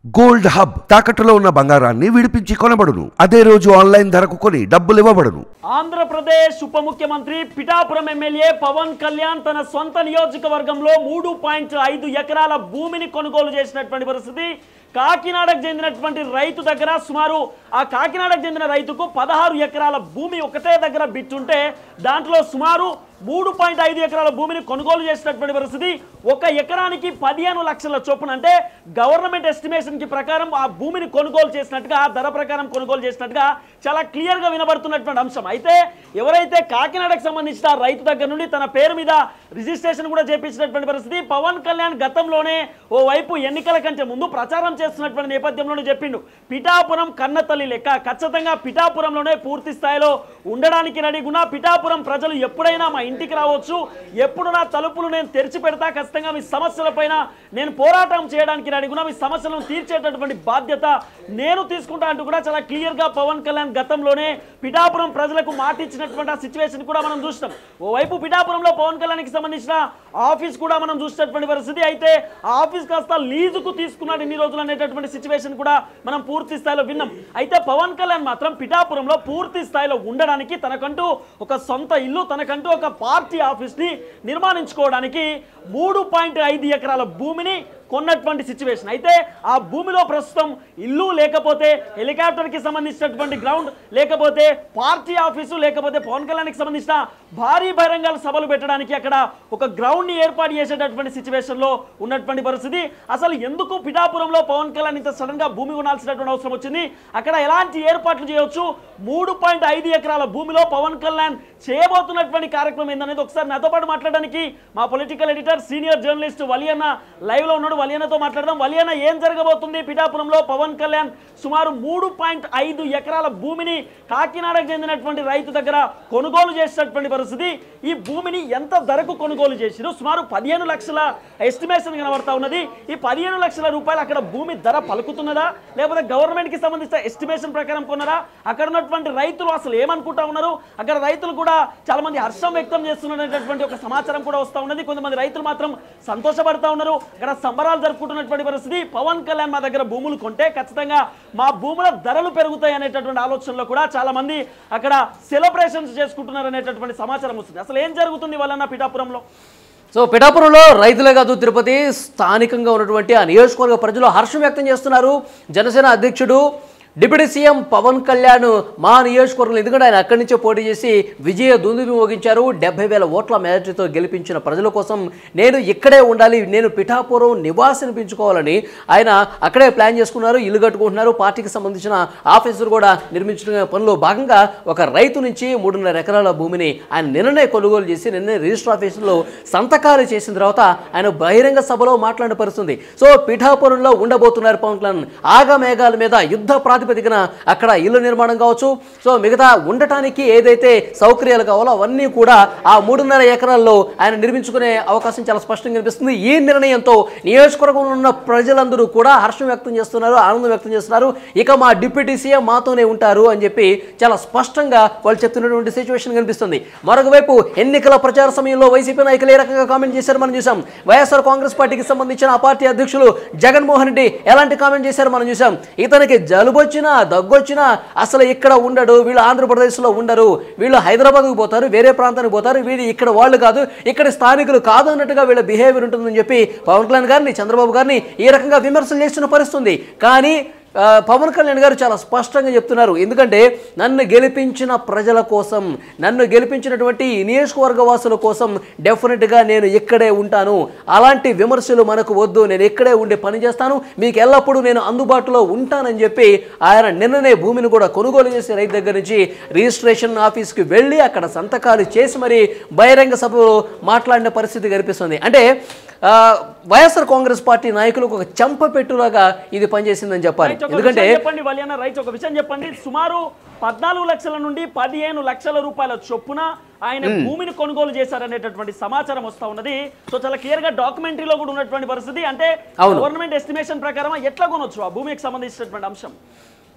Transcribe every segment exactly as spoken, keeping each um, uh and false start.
Gold hub తాకట్టులో ఉన్న బంగారాన్ని విడిపించి కొనబడును. అదే రోజు ఆన్లైన్ ధరకు కొని డబ్బులు ఇవ్వబడును. ఆంధ్రప్రదేశ్ ఉప ముఖ్యమంత్రి పిఠాపురం ఎమ్మెల్యే పవన్ కళ్యాణ్ తన సొంత నియోజకవర్గంలో మూడు పాయింట్ ఐదు ఎకరాల భూమిని కొనుగోలు చేసినటువంటి పరిస్థితి. కాకినాడకు చెందినటువంటి రైతు దగ్గర సుమారు ఆ కాకినాడకు చెందిన రైతుకు పదహారు ఎకరాల భూమి ఒకటే దగ్గర బిట్టుంటే దాంట్లో సుమారు మూడు పాయింట్ ఐదు ఎకరాల భూమిని కొనుగోలు చేసినటువంటి పరిస్థితి. ఒక ఎకరానికి పదిహేను లక్షల చొప్పున అంటే గవర్నమెంట్ ఎస్టిమేషన్ కి ప్రకారం ఆ భూమిని కొనుగోలు చేసినట్టుగా ధర ప్రకారం కొనుగోలు చేసినట్టుగా చాలా క్లియర్ గా వినబడుతున్నటువంటి అంశం. అయితే ఎవరైతే కాకినాడకు సంబంధించిన రైతు దగ్గర నుండి తన పేరు మీద రిజిస్ట్రేషన్ కూడా చేపించినటువంటి పరిస్థితి. పవన్ కళ్యాణ్ గతంలోనే ఓ వైపు ఎన్నికల కంటే ముందు ప్రచారం చేస్తున్నటువంటి నేపథ్యంలోనే చెప్పిండు పిఠాపురం కన్నతల్లి లెక్క ఖచ్చితంగా పిఠాపురంలోనే పూర్తి స్థాయిలో ఉండడానికి రెడీగున్నా, పిఠాపురం ప్రజలు ఎప్పుడైనా మా ఇంటికి రావచ్చు, ఎప్పుడు నా తలుపులు నేను తెరిచి పెడతా, ఖచ్చితంగా మీ సమస్యల పైన నేను పోరాటం చేయడానికి రెడీగున్నా, మీ సమస్యలను తీర్చేటటువంటి బాధ్యత నేను తీసుకుంటా అంటూ కూడా చాలా క్లియర్ గా పవన్ కళ్యాణ్ గతంలోనే పిఠాపురం ప్రజలకు మాట ఇచ్చినటువంటి ఆ సిచ్యువేషన్ కూడా మనం చూస్తాం. ఓవైపు పిఠాపురంలో పవన్ కళ్యాణ్ కి సంబంధించిన ఆఫీస్ కూడా మనం చూసినటువంటి పరిస్థితి. అయితే ఆ ఆఫీస్ కాస్త లీజుకు తీసుకున్నాడు ఇన్ని రోజులు అనేటటువంటి సిచ్యువేషన్ కూడా మనం పూర్తి స్థాయిలో విన్నాం. అయితే పవన్ కళ్యాణ్ మాత్రం పిఠాపురంలో పూర్తి స్థాయిలో ఉండడానికి తనకంటూ ఒక సొంత ఇల్లు, తనకంటూ ఒక పార్టీ ఆఫీస్ ని నిర్మాణించుకోవడానికి మూడు పాయింట్ ఐదు ఎకరాల భూమిని కొన్నటువంటి సిచ్యువేషన్. అయితే ఆ భూమిలో ప్రస్తుతం ఇల్లు లేకపోతే హెలికాప్టర్ కి సంబంధించినటువంటి గ్రౌండ్ లేకపోతే పార్టీ ఆఫీసు లేకపోతే పవన్ కళ్యాణ్ కి సంబంధించిన భారీ బహిరంగ సభలు పెట్టడానికి అక్కడ ఒక గ్రౌండ్ ని ఏర్పాటు చేసేటటువంటి సిచ్యువేషన్ లో ఉన్నటువంటి పరిస్థితి. అసలు ఎందుకు పిఠాపురంలో పవన్ కళ్యాణ్ ఇంత సడన్ గా భూమి కొనాల్సినటువంటి అవసరం వచ్చింది, అక్కడ ఎలాంటి ఏర్పాట్లు చేయవచ్చు, మూడు పాయింట్ ఐదు ఎకరాల భూమిలో పవన్ కళ్యాణ్ చేయబోతున్నటువంటి కార్యక్రమం ఏందనేది ఒకసారి నాతో పాటు మాట్లాడడానికి మా political editor senior journalist Valianna live లో ఉన్నాడు. వలియన్నతో మాట్లాడదాం. వలియన్న, ఏం జరగబోతుంది పిఠాపురంలో? పవన్ కళ్యాణ్ సుమారు మూడు పాయింట్ ఐదు ఎకరాల భూమిని కాకినాడకు చెందినటువంటి రైతు దగ్గర కొనుగోలు చేసినటువంటి పరిస్థితి. ఈ భూమిని ఎంత ధరకు కొనుగోలు చేసిరు? సుమారు పదిహేను లక్షల ఎస్టిమేషన్ కనబడతా ఉన్నది. ఈ పదిహేను లక్షల రూపాయలు అక్కడ భూమి ధర పలుకుతున్నదా, లేకపోతే గవర్నమెంట్ కి సంబంధించిన ఎస్టిమేషన్ ప్రకారం కొన్నారా? అక్కడ ఉన్నటువంటి రైతులు అసలు ఏమనుకుంటా ఉన్నారు? అక్కడ రైతులు కూడా చాలా మంది హర్షం వ్యక్తం చేస్తున్నటువంటి ఒక సమాచారం కూడా వస్తూ ఉన్నది. కొంతమంది రైతులు మాత్రం సంతోషపడతా ఉన్నారు. అక్కడ సంబరాలు జరుపుకుంటున్నటువంటి పరిస్థితి. పవన్ కళ్యాణ్ మా దగ్గర భూములు కొంటే ఖచ్చితంగా మా భూముల ధరలు పెరుగుతాయి అనేటటువంటి ఆలోచనలో కూడా చాలా మంది అక్కడ సెలబ్రేషన్స్ చేసుకుంటున్నారు అనేటటువంటి సమాచారం వస్తుంది. అసలు ఏం జరుగుతుంది వలన పిఠాపురంలో? సో పిఠాపురంలో రైతులే కాదు, తిరుపతి స్థానికంగా ఉన్నటువంటి ఆ నియోజకవర్గ ప్రజలు హర్షం వ్యక్తం చేస్తున్నారు. జనసేన అధ్యక్షుడు డిప్యూటీ సీఎం పవన్ కళ్యాణ్ మా నియోజకవర్గంలో, ఎందుకంటే ఆయన అక్కడి నుంచే పోటీ చేసి విజయ దుందుబి మోగించారు. డెబ్బై వేల ఓట్ల మెజార్టీతో గెలిపించిన ప్రజల కోసం నేను ఇక్కడే ఉండాలి, నేను పిఠాపురం నివాసిని పెంచుకోవాలని ఆయన అక్కడే ప్లాన్ చేసుకున్నారు. ఇల్లు కట్టుకుంటున్నారు. పార్టీకి సంబంధించిన ఆఫీసులు కూడా నిర్మించిన పనిలో భాగంగా ఒక రైతు నుంచి మూడున్నర ఎకరాల భూమిని ఆయన నిన్ననే కొనుగోలు చేసి నిన్నే రిజిస్టర్ ఆఫీసులో సంతకాలు చేసిన తర్వాత ఆయన బహిరంగ సభలో మాట్లాడిన పరిస్థితుంది. సో పిఠాపురంలో ఉండబోతున్నారు పవన్ కళ్యాణ్. ఆగమేఘాల మీద యుద్ధ ప్రాతి దిగిన అక్కడ ఇల్లు నిర్మాణం కావచ్చు, సో మిగతా ఉండటానికి ఏదైతే సౌకర్యాలు కావాలో అవన్నీ కూడా ఆ మూడున్నర ఎకరాల్లో ఆయన నిర్మించుకునే అవకాశం చాలా స్పష్టంగా కనిపిస్తుంది. ఈ నిర్ణయంతో నియోజకవర్గంలో ఉన్న ప్రజలందరూ కూడా హర్షం వ్యక్తం చేస్తున్నారు, ఆనందం వ్యక్తం చేస్తున్నారు. ఇక మా డిప్యూటీ సీఎం మాతోనే ఉంటారు అని చెప్పి చాలా స్పష్టంగా వాళ్ళు చెప్తున్నటువంటి సిచ్యువేషన్ కనిపిస్తుంది. మరొక వైపు ఎన్నికల ప్రచార సమయంలో వైసీపీ నాయకులు ఏ రకంగా కామెంట్ చేశారు మనం చూసాం. వైఎస్ఆర్ కాంగ్రెస్ పార్టీకి సంబంధించిన ఆ పార్టీ అధ్యక్షులు జగన్మోహన్ రెడ్డి ఎలాంటి కామెంట్ చేశారు మనం చూసాం. ఇతనికి జలుబు వచ్చినా దగ్గొచ్చినా అసలు ఇక్కడ ఉండడు, వీళ్ళు ఆంధ్రప్రదేశ్లో ఉండరు, వీళ్ళు హైదరాబాద్కు పోతారు, వేరే ప్రాంతానికి పోతారు, వీళ్ళు ఇక్కడ వాళ్ళు కాదు, ఇక్కడ స్థానికులు కాదు అన్నట్టుగా వీళ్ళ బిహేవియర్ ఉంటుందని చెప్పి పవన్ కళ్యాణ్ గారిని, చంద్రబాబు గారిని ఈ రకంగా విమర్శలు చేస్తున్న పరిస్థితుంది. కానీ పవన్ కళ్యాణ్ గారు చాలా స్పష్టంగా చెప్తున్నారు. ఎందుకంటే నన్ను గెలిపించిన ప్రజల కోసం, నన్ను గెలిపించినటువంటి నియోజకవర్గ వాసుల కోసం డెఫినెట్గా నేను ఇక్కడే ఉంటాను, అలాంటి విమర్శలు మనకు వద్దు, నేను ఇక్కడే ఉండి పని చేస్తాను, మీకు ఎల్లప్పుడూ నేను అందుబాటులో ఉంటానని చెప్పి ఆయన నిన్ననే భూమిని కూడా కొనుగోలు చేసి రైతు దగ్గర నుంచి రిజిస్ట్రేషన్ ఆఫీస్కి వెళ్ళి అక్కడ సంతకాలు చేసి మరి బహిరంగ సభలో మాట్లాడిన పరిస్థితి కనిపిస్తుంది. అంటే వైఎస్ఆర్ కాంగ్రెస్ పార్టీ నాయకులకు ఒక చెంపపెట్టులాగా ఇది పనిచేసిందని చెప్పాలి. ఎందుకంటే చెప్పండి వలియన్న, రైతు ఒక విషయం చెప్పండి. సుమారు పద్నాలుగు లక్షల నుండి పదిహేను లక్షల రూపాయల చొప్పున ఆయన భూమిని కొనుగోలు చేశారనేటటువంటి సమాచారం వస్తా ఉన్నది. సో చాలా క్లియర్ గా డాక్యుమెంటరీలో కూడా ఉన్నటువంటి పరిస్థితి. అంటే గవర్నమెంట్ ఎస్టిమేషన్ ప్రకారం ఎట్లా కొనొచ్చు ఆ భూమికి సంబంధించినటువంటి అంశం?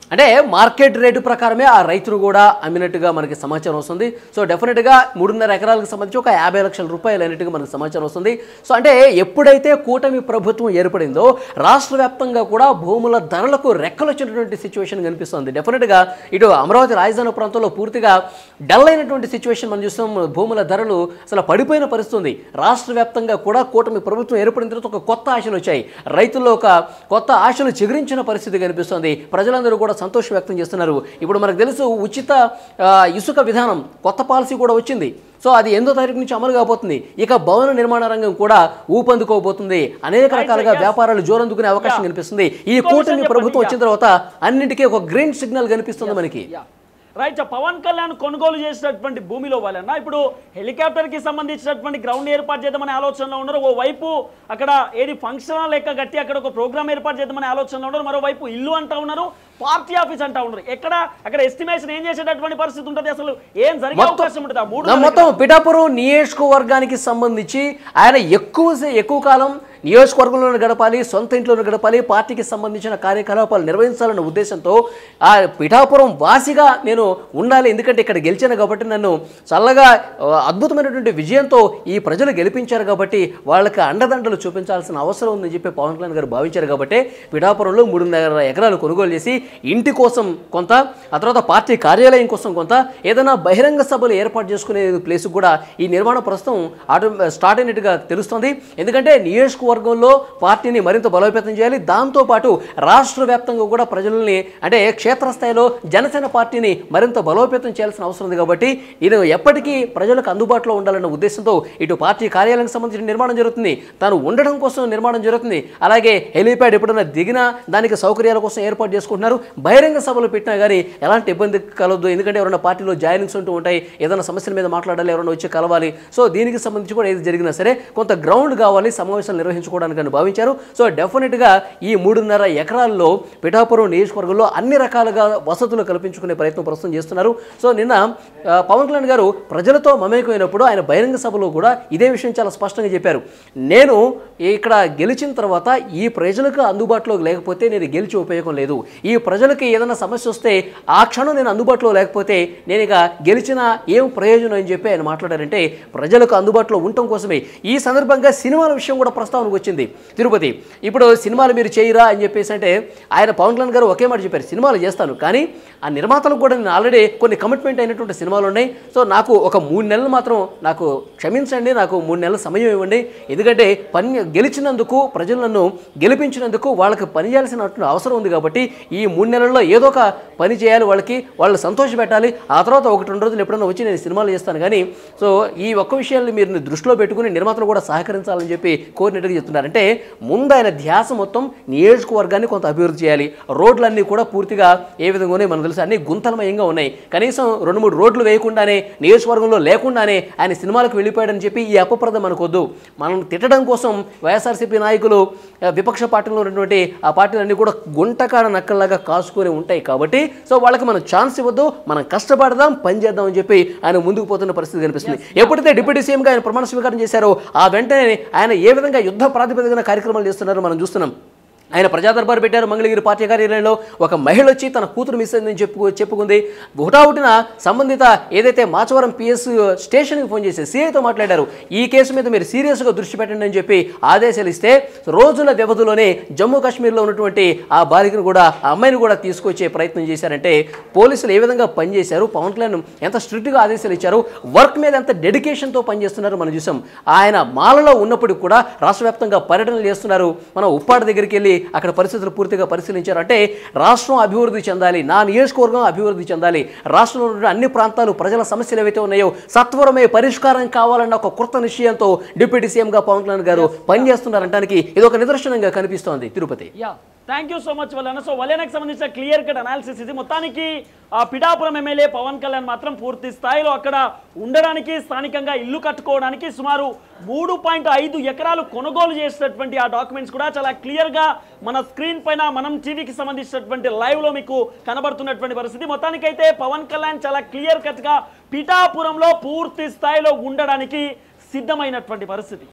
అంటే మార్కెట్ రేటు ప్రకారమే ఆ రైతును కూడా అమ్మినట్టుగా మనకి సమాచారం వస్తుంది. సో డెఫినెట్గా మూడున్నర ఎకరాలకు సంబంధించి ఒక యాభై లక్షల రూపాయలు అయినట్టుగా మనకు సమాచారం వస్తుంది. సో అంటే ఎప్పుడైతే కూటమి ప్రభుత్వం ఏర్పడిందో రాష్ట్ర వ్యాప్తంగా కూడా భూముల ధరలకు రెక్కలు వచ్చినటువంటి సిచ్యువేషన్ కనిపిస్తుంది. డెఫినెట్గా ఇటు అమరావతి రాజధాని ప్రాంతంలో పూర్తిగా డల్ అయినటువంటి సిచ్యువేషన్ మనం చూస్తాం. భూముల ధరలు అసలు పడిపోయిన పరిస్థితి. రాష్ట్ర వ్యాప్తంగా కూడా కూటమి ప్రభుత్వం ఏర్పడిన తర్వాత ఒక కొత్త ఆశలు వచ్చాయి. రైతుల్లో ఒక కొత్త ఆశలు చిగురించిన పరిస్థితి కనిపిస్తుంది. ప్రజలందరూ కూడా సంతోషం వ్యక్తం చేస్తున్నారు. ఇప్పుడు మనకు తెలుసు ఉచిత ఇసుక విధానం కొత్త పాలసీ కూడా వచ్చింది. సో అది ఎనిమిదో తారీఖు నుంచి అమలు కాబోతుంది. ఇక భవన నిర్మాణ రంగం కూడా ఊపందుకోబోతుంది. అనేక రకాలుగా వ్యాపారాలు జోరందుకునే అవకాశం కనిపిస్తుంది. ఈ కూటమి ప్రభుత్వం వచ్చిన తర్వాత అన్నింటికీ ఒక గ్రీన్ సిగ్నల్ కనిపిస్తుంది మనకి. రైట్. పవన్ కళ్యాణ్ కొనుగోలు చేసినటువంటి భూమిలో వాళ్ళన్నా ఇప్పుడు హెలికాప్టర్కి సంబంధించినటువంటి గ్రౌండ్ ఏర్పాటు చేద్దామనే ఆలోచనలో ఉన్నారు. ఓ వైపు అక్కడ ఏది ఫంక్షన్ లెక్క కట్టి అక్కడ ఒక ప్రోగ్రామ్ ఏర్పాటు చేద్దామనే ఆలోచనలో ఉన్నారు. మరోవైపు ఇల్లు అంటా ఉన్నారు, పార్టీ ఆఫీస్ అంటా ఉన్నారు. ఎక్కడ అక్కడ ఎస్టిమేషన్ ఏం చేసేటటువంటి పరిస్థితి ఉంటుంది, అసలు ఏం జరిగే అవకాశం ఉంటుంది? ఆ మూడు మొత్తం పిఠాపురం నియోజకవర్గానికి సంబంధించి ఆయన ఎక్కువ ఎక్కువ కాలం నియోజకవర్గంలోనే గడపాలి, సొంత ఇంట్లోనే గడపాలి, పార్టీకి సంబంధించిన కార్యకలాపాలు నిర్వహించాలన్న ఉద్దేశంతో ఆ పిఠాపురం వాసిగా నేను ఉండాలి, ఎందుకంటే ఇక్కడ గెలిచాను కాబట్టి, నన్ను చల్లగా అద్భుతమైనటువంటి విజయంతో ఈ ప్రజలు గెలిపించారు కాబట్టి వాళ్ళకి అండదండలు చూపించాల్సిన అవసరం ఉందని చెప్పి పవన్ కళ్యాణ్ గారు భావించారు. కాబట్టి పిఠాపురంలో మూడున్నర ఎకరాలు కొనుగోలు చేసి ఇంటి కోసం కొంత, ఆ తర్వాత పార్టీ కార్యాలయం కోసం కొంత, ఏదైనా బహిరంగ సభలు ఏర్పాటు చేసుకునే ప్లేస్ కూడా ఈ నిర్మాణం ప్రస్తుతం ఆటో స్టార్ట్ అయినట్టుగా తెలుస్తుంది. ఎందుకంటే నియోజకవర్గంలో పార్టీని మరింత బలోపేతం చేయాలి. దాంతోపాటు రాష్ట్ర వ్యాప్తంగా కూడా ప్రజల్ని అంటే క్షేత్రస్థాయిలో జనసేన పార్టీని మరింత బలోపేతం చేయాల్సిన అవసరం ఉంది. కాబట్టి ఇది ఎప్పటికీ ప్రజలకు అందుబాటులో ఉండాలన్న ఉద్దేశంతో ఇటు పార్టీ కార్యాలయానికి సంబంధించిన నిర్మాణం జరుగుతుంది, తాను ఉండడం కోసం నిర్మాణం జరుగుతుంది. అలాగే హెలీప్యాడ్ ఎప్పుడైనా దిగినా దానికి సౌకర్యాల కోసం ఏర్పాటు చేసుకుంటున్నారు. బహిరంగ సభలు పెట్టినా కానీ ఎలాంటి ఇబ్బంది కలవద్దు, ఎందుకంటే ఎవరైనా పార్టీలో జాయినింగ్స్ ఉంటూ ఉంటాయి, ఏదైనా సమస్యల మీద మాట్లాడాలి, ఎవరైనా వచ్చి కలవాలి. సో దీనికి సంబంధించి కూడా ఏది జరిగినా సరే కొంత గ్రౌండ్ కావాలి సమావేశాలు నిర్వహించుకోవడానికి అని భావించారు. సో డెఫినెట్గా ఈ మూడున్నర ఎకరాల్లో పిఠాపురం నియోజకవర్గంలో అన్ని రకాలుగా వసతులు కల్పించుకునే ప్రయత్నం ప్రస్తుతం చేస్తున్నారు. సో నిన్న పవన్ కళ్యాణ్ గారు ప్రజలతో మమేకమైనప్పుడు ఆయన బహిరంగ సభలో కూడా ఇదే విషయం చాలా స్పష్టంగా చెప్పారు. నేను ఇక్కడ గెలిచిన తర్వాత ఈ ప్రజలకు అందుబాటులో లేకపోతే నేను గెలిచి ఉపయోగం లేదు. ఈ ప్రజలకి ఏదైనా సమస్య వస్తే ఆ క్షణం నేను అందుబాటులో లేకపోతే నేను ఇక గెలిచిన ఏం ప్రయోజనం అని చెప్పి ఆయన మాట్లాడారంటే ప్రజలకు అందుబాటులో ఉండటం కోసమే. ఈ సందర్భంగా సినిమాల విషయం కూడా ప్రస్తావనకు వచ్చింది. తిరుపతి ఇప్పుడు సినిమాలు మీరు చేయరా అని చెప్పేసి అంటే ఆయన పవన్ కళ్యాణ్ గారు ఒకే మాట చెప్పారు, సినిమాలు చేస్తాను కానీ ఆ నిర్మాతలకు కూడా నేను ఆల్రెడీ కొన్ని కమిట్మెంట్ అయినటువంటి సినిమాలు ఉన్నాయి. సో నాకు ఒక మూడు నెలలు మాత్రం నాకు క్షమించండి, నాకు మూడు నెలల సమయం ఇవ్వండి. ఎందుకంటే పని గెలిచినందుకు ప్రజలు నన్ను గెలిపించినందుకు వాళ్ళకి పని చేయాల్సిన అవసరం ఉంది. కాబట్టి ఈ మూడు నెలల్లో ఏదో ఒక పని చేయాలి, వాళ్ళకి వాళ్ళు సంతోష పెట్టాలి. ఆ తర్వాత ఒకటి రెండు రోజులు ఎప్పుడైనా వచ్చి నేను సినిమాలు చేస్తాను కానీ సో ఈ ఒక్క విషయాన్ని మీరు దృష్టిలో పెట్టుకుని నిర్మాతలు కూడా సహకరించాలని చెప్పి కోరినట్టుగా చెప్తున్నారు. అంటే ముందు ఆయన ధ్యాస మొత్తం నియోజకవర్గాన్ని కొంత అభివృద్ధి చేయాలి. రోడ్లన్నీ కూడా పూర్తిగా ఏ విధంగా ఉన్నాయి మనకు తెలుసు, అన్ని గుంతలమయంగా ఉన్నాయి. కనీసం రెండు మూడు రోడ్లు వేయకుండానే నియోజకవర్గంలో లేకుండానే ఆయన సినిమాలకు వెళ్ళిపోయాడని చెప్పి ఈ అపప్రదం మనకొద్దు. మనం తిట్టడం కోసం వైఎస్ఆర్సీపీ నాయకులు విపక్ష పార్టీలో ఉన్నటువంటి ఆ పార్టీలన్నీ కూడా గుంటకాడ నక్కల్లాగా కాసుకొని ఉంటాయి. కాబట్టి సో వాళ్ళకి మనం ఛాన్స్ ఇవ్వద్దు, మనం కష్టపడదాం, పని చేద్దాం అని చెప్పి ఆయన ముందుకు పోతున్న పరిస్థితి కనిపిస్తుంది. ఎప్పుడైతే డిప్యూటీ సీఎంగా ఆయన ప్రమాణ స్వీకారం చేశారో ఆ వెంటనే ఆయన ఏ విధంగా యుద్ధ ప్రాతిపదికన కార్యక్రమాలు చేస్తున్నారో మనం చూస్తున్నాం. ఆయన ప్రజా దర్బారు పెట్టారు. మంగళగిరి పార్టీ కార్యాలయంలో ఒక మహిళ వచ్చి తన కూతురు మిస్ అయిందని చెప్పు చెప్పుకుంది. హుటాహుటిన సంబంధిత ఏదైతే మాచవరం పిఎస్ స్టేషన్కి ఫోన్ చేసి సిఐతో మాట్లాడారు. ఈ కేసు మీద మీరు సీరియస్గా దృష్టి పెట్టండి అని చెప్పి ఆదేశాలు ఇస్తే రోజుల వ్యవధిలోనే జమ్మూ కాశ్మీర్లో ఉన్నటువంటి ఆ బాలికను కూడా ఆ అమ్మాయిని కూడా తీసుకొచ్చే ప్రయత్నం చేశారంటే పోలీసులు ఏ విధంగా పనిచేశారు, పవన్ కళ్యాణ్ ఎంత స్ట్రిక్ట్గా ఆదేశాలు ఇచ్చారు, వర్క్ మీద ఎంత డెడికేషన్తో పనిచేస్తున్నారు మనం చూసాం. ఆయన మాలలో ఉన్నప్పటికి కూడా రాష్ట్ర వ్యాప్తంగా పర్యటనలు చేస్తున్నారు. మనం ఉప్పాడ దగ్గరికి వెళ్ళి అక్కడ పరిస్థితులు పూర్తిగా పరిశీలించారు. అంటే రాష్ట్రం అభివృద్ధి చెందాలి, నా నియోజకవర్గం అభివృద్ధి చెందాలి, రాష్ట్రంలో ఉన్న అన్ని ప్రాంతాలు ప్రజల సమస్యలు ఏవైతే ఉన్నాయో సత్వరమే పరిష్కారం కావాలన్న ఒక కృత నిశ్చయంతో డిప్యూటీ సీఎంగా పవన్ కళ్యాణ్ గారు పనిచేస్తున్నారంటానికి ఇది ఒక నిదర్శనంగా కనిపిస్తోంది. Tirupati thank you so much వలన. సో వలనకు సంబంధించిన క్లియర్ కట్ అనాలిసిస్ ఇది. మొత్తానికి ఆ పిఠాపురం ఎమ్మెల్యే పవన్ కళ్యాణ్ మాత్రం పూర్తి స్థాయిలో అక్కడ ఉండడానికి, స్థానికంగా ఇల్లు కట్టుకోవడానికి సుమారు మూడు పాయింట్ ఐదు ఎకరాలు కొనుగోలు చేసినటువంటి ఆ డాక్యుమెంట్స్ కూడా చాలా క్లియర్గా మన స్క్రీన్ పైన మనం టీవీకి సంబంధించినటువంటి లైవ్లో మీకు కనబడుతున్నటువంటి పరిస్థితి. మొత్తానికైతే పవన్ కళ్యాణ్ చాలా క్లియర్ కట్గా పిఠాపురంలో పూర్తి స్థాయిలో ఉండడానికి సిద్ధమైనటువంటి పరిస్థితి.